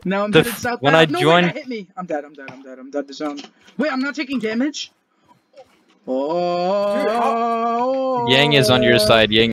Now I'm headed south. When I no, joined... wait, that hit me. I'm dead. I'm dead to zone. Wait, I'm not taking damage? Oh. Yang is on your side. Yang